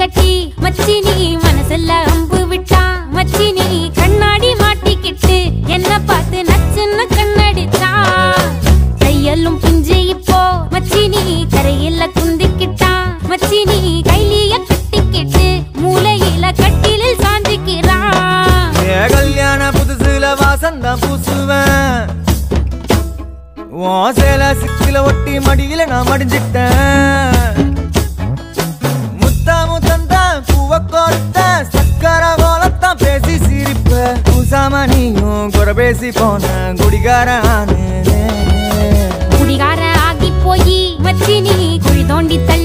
கட்டி மச்சினி மனசுல அம்பு விட்டா மச்சினி கண்ணாடி மாட்டிக்கிட்டு என்ன பார்த்து நச்சுன்னு கண்ணடிச்சா கையெல்லும் பிஞ்சு இப்போ மச்சினி கரையில குந்திக்கிட்டா மச்சினி கைலிய கட்டிக்கிட்டு மூளையில கட்டிலில் சாஞ்சிக்கிறா கல்யாண புதுசுல வாசந்தான் பூசுவேன் சேல சிக்கில ஒட்டி மடியில நான் மடிஞ்சிட்டேன் முத்தாமு தந்தா பூவ கோர்த்த சக்கர கோலத்தான் பேசி சிரிப்ப பூசாம நீயும் குறை பேசி போன குடிகார ஆகி போய் மச்சினி குழி தோண்டி தள்ளி